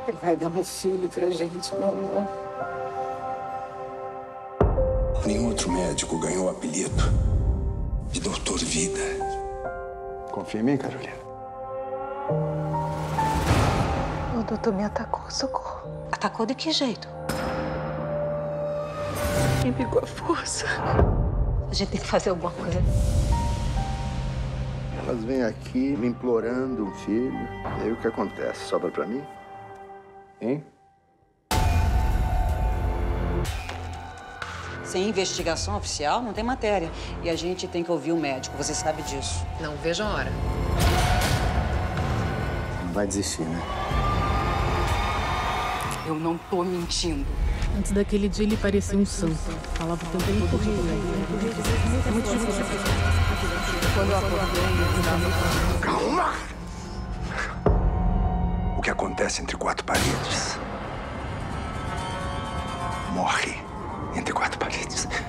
Ele vai dar um filho pra gente, meu amor. Nenhum outro médico ganhou o apelido de Doutor Vida. Confia em mim, Carolina. O doutor me atacou, socorro. Atacou de que jeito? Me pegou a força. A gente tem que fazer alguma coisa. Elas vêm aqui me implorando um filho. E aí o que acontece? Sobra pra mim? Hein? Sem investigação oficial, não tem matéria. E a gente tem que ouvir o médico, você sabe disso. Não vejo a hora. Não vai desistir, né? Eu não tô mentindo. Antes daquele dia, ele parecia um santo. Falava o tempo todo. É muito difícil. Quando eu acordei, eu Calma! O que acontece entre quatro paredes morre entre quatro paredes.